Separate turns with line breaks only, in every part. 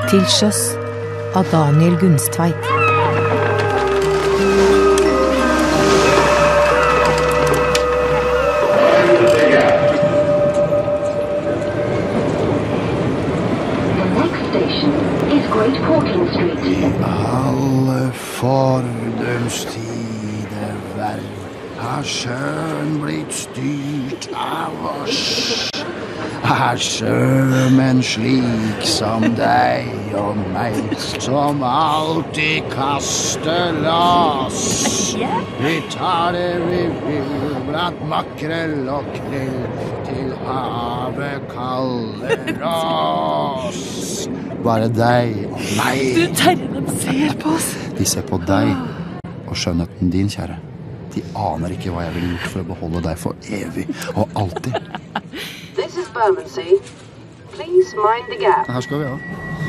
Til sjøs av Daniel Gunstveit.
Alle fordumstider vel har sjøen blitt styrt av oss. Er sjømenn slik som deg og meg, som alltid kaster lass. Vi tar det vi vil, blant makrell og krill, til havet kaller oss. Bare deg og meg.
Du, Terje, de ser på oss.
De ser på deg og skjønnheten din, kjære. De aner ikke hva jeg ville gjort for å beholde deg for evig og alltid.
This is Bermondsey. Please mind the gap.
Her skal vi, ja.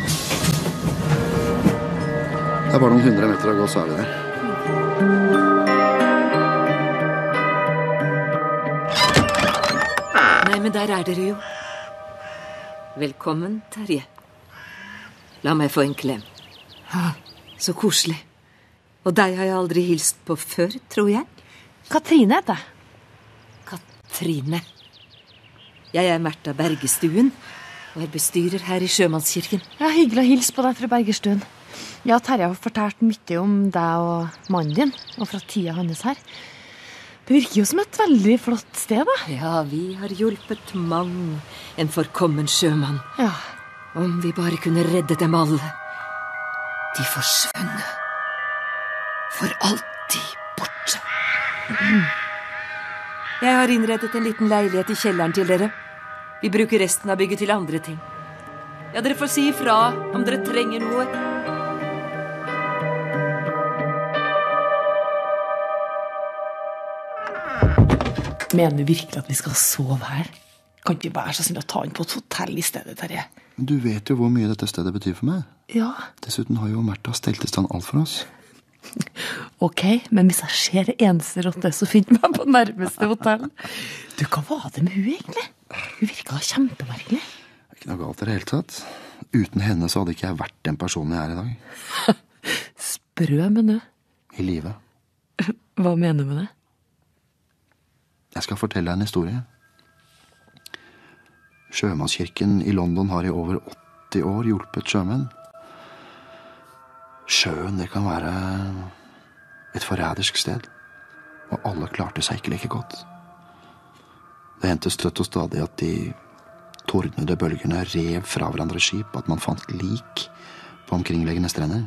Det er bare noen 100 meter å gå, så er vi der.
Nei, men der er dere jo. Velkommen, Terje. La meg få en klem. Så koselig. Og deg har jeg aldri hilst på før, tror jeg.
Katrine heter jeg.
Katrine. Jeg er Märtha Bergestuen, og er bestyrer her i Sjømannskirken.
Ja, hyggelig å hilse på deg fra Bergerstuen. Ja, Terje har fortalt mye om deg og mannen din, og fra tida hans her. Det virker jo som et veldig flott sted, da.
Ja, vi har hjulpet mang en forkommen sjømann.
Ja.
Om vi bare kunne redde dem alle. De forsvunne. For alltid borte. Jeg har innredet en liten leilighet i kjelleren til dere. Vi bruker resten av bygget til andre ting. Ja, dere får si ifra om dere trenger noe.
Mener du virkelig at vi skal sove her? Kan ikke vi være så snill å ta inn på et hotell i stedet, Terje?
Du vet jo hvor mye dette stedet betyr for meg.
Ja.
Dessuten har jo Märtha stelt i stand alt for oss.
Ok, men hvis jeg ser eneste rotte, så finn meg på nærmeste hotell. Du, hva var det med hun egentlig? Hun virket kjempemerkelig.
Det er ikke noe galt i det hele tatt. Uten henne så hadde ikke jeg vært den personen jeg er i dag.
Sprø, men du.
I livet.
Hva mener du med det?
Jeg skal fortelle deg en historie. Sjømannskirken i London har i over 80 år hjulpet sjømenn. Sjøen, det kan være et forrædersk sted, og alle klarte seg ikke like godt. Det hendte støtt og stadig at de tordnede bølgene rev fra hverandre skip, at man fant lik på omkringliggende strender.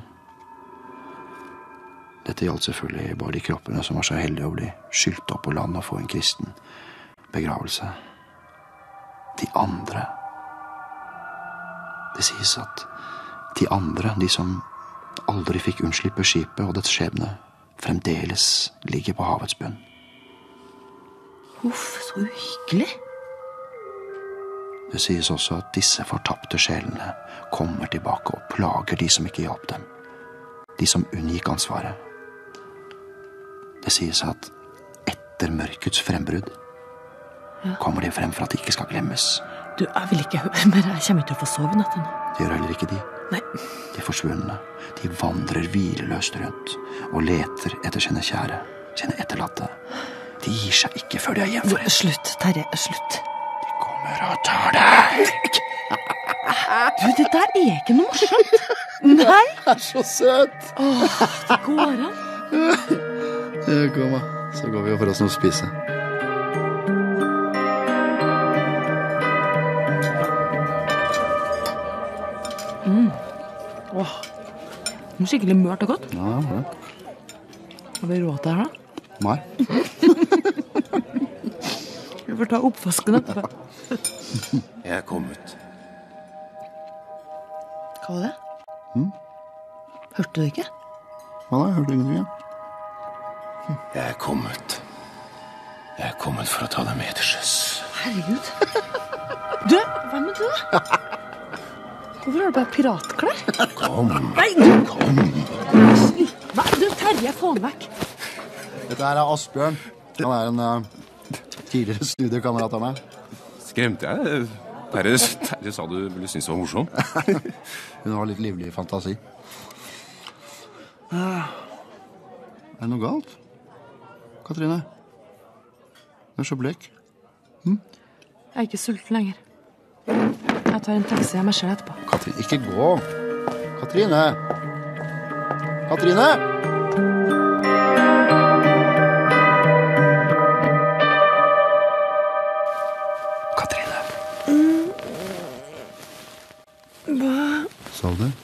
Dette gjaldt selvfølgelig bare de kroppene som var så heldige å bli skylt opp på land og få en kristen begravelse. De andre. Det sies at de andre, de som aldri fikk unnslippe skipet og dets skjebne, fremdeles ligger på havets bunn.
Uff, så uhyggelig.
Det sies også at disse fortapte sjelene kommer tilbake og plager de som ikke hjalp dem. De som unngikk ansvaret. Det sies at etter mørkets frembrudd kommer de frem for at de ikke skal glemmes.
Du, jeg vil ikke høre mer. Jeg kommer ikke til å få sove natta nå.
Det gjør heller ikke de.
Nei.
De forsvunne. De vandrer hvileløst rundt og leter etter sine kjære, sine etterlatte. De gir seg ikke før de er hjemforent.
Slutt, Terje, slutt.
De kommer og tar deg.
Du, det der er ikke noe morsomt. Nei.
Det er så søt.
Åh, det går an.
Kom da, så går vi og får oss noe å spise.
Åh, det er skikkelig mørt og godt.
Ja, ja.
Har vi råd til det her da?
Nei.
Vi får ta oppvasken etterpå.
Jeg er kommet.
Hva var det? Hørte du ikke?
Hva da? Hørte du ingenting, ja?
Jeg er kommet. Jeg er kommet for å ta deg med til sjøs.
Herregud. Du, hvem er du da? Hvorfor har du bare piratklær?
Kom.
Nei,
Kom.
Hva? Du, Terje, få den vekk.
Dette her er Asbjørn. Han er en tidligere studiekamerat av meg.
Skremte jeg? Terje sa du ville synes det var morsom.
Hun har litt livlig fantasi. Er det noe galt? Katrine? Du er så blek.
Jeg er ikke sulten lenger. Jeg tar en taxi av meg selv etterpå.
Katrine, ikke gå. Katrine! Katrine! Katrine.
Hva?
Sov du?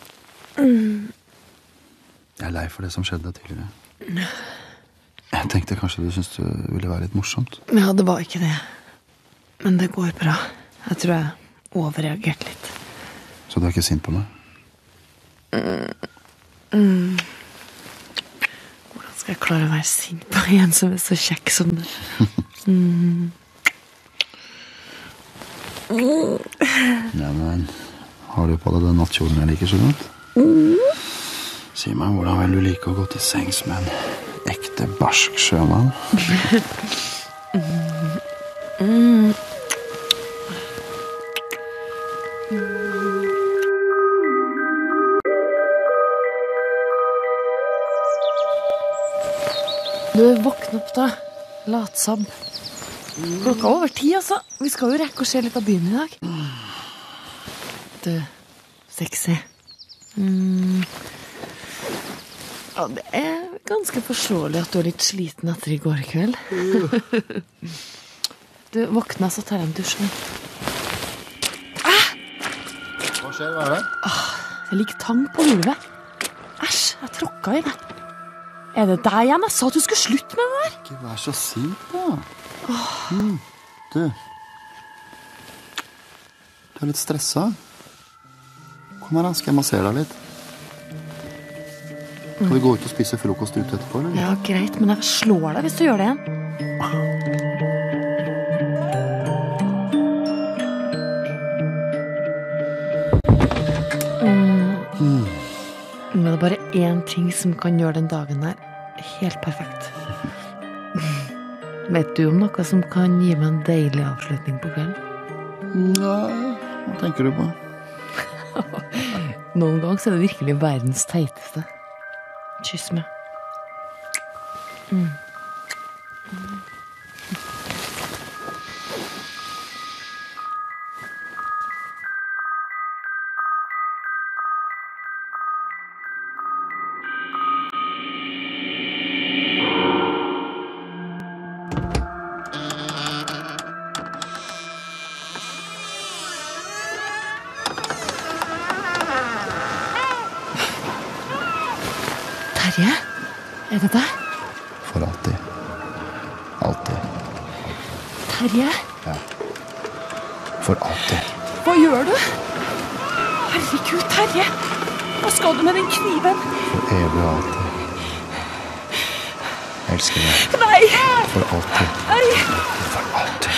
Jeg er lei for det som skjedde tidligere. Jeg tenkte kanskje du syntes det ville være litt morsomt.
Ja, det var ikke det. Men det går bra. Jeg tror jeg overreagerte litt.
Så du er ikke sint på meg?
Hvordan skal jeg klare å være sint på en som er så kjekk som det?
Neimen, har du på deg den nattkjolen jeg liker så godt? Si meg, hvordan vil du like å gå til sengs med en ekte barsk sjømann?
Du, våkn opp da, latsabb. Klokka er over 10, altså. Vi skal jo rekke å se litt av byen i dag. Du, sexy. Ja, det er ganske forståelig at du er litt sliten etter i går kveld. Du, våkna, så tar jeg en dusj.
Hva skjer, hva er det?
Det ligger tang på gulvet. Æsj, jeg tråkka i det. Er det deg igjen? Jeg sa at du skulle slutte med det der.
Ikke vær så sint da. Du er litt stresset. Kom her da, skal jeg massere deg litt? Skal vi gå ut og spise frokost ute etterpå, eller?
Ja, greit, men jeg slår deg hvis du gjør det igjen. Men det er bare én ting som kan gjøre den dagen der helt perfekt. Vet du om noe som kan gi meg en deilig avslutning på kvelden?
Nei, hva tenker du på?
Noen ganger så er det virkelig verdens teiteste. Kyss meg. Terje, er det deg?
For alltid. Alltid.
Terje,
Ja. For alltid.
hva gjør du? Herregud, Terje. Hva skal du med den kniven?
For evig og alltid. Jeg elsker deg.
Nei!
For alltid.
Nei!
For alltid.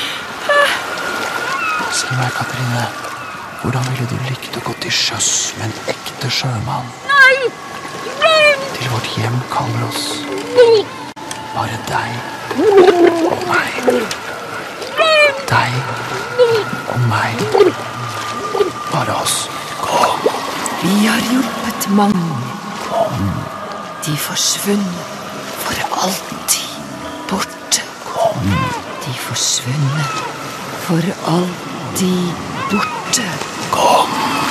Si meg, Katrine, hvordan ville du likt å gå til sjøs med en ekte sjømann?
Nei!
Til vårt hjem kaller oss bare deg og meg. Deg og meg. Bare oss. Kom.
Vi har hjulpet mange. De forsvunnet for alltid borte. De forsvunnet for alltid borte.
Kom.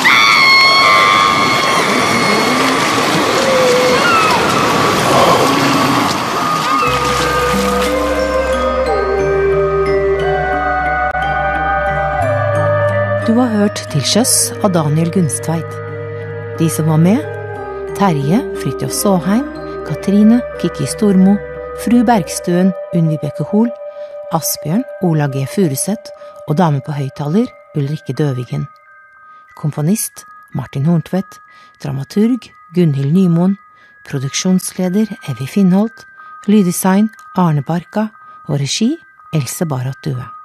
Du har hørt Til sjøs av Daniel Gunstveit. De som var med: Terje Fridtjof Såheim, Katrine Kikki Stormo, Fru Bergstuen Unn Vibeke Hol, Asbjørn Ola G. Furuseth og dame på høyttaler Ulrikke Døvigen. Komponist Martin Horntvedt, dramaturg Gunhild Nymoen, produksjonsleder Evy Finnholt, lyddesign Arne Barka og regi Else Barrat Due.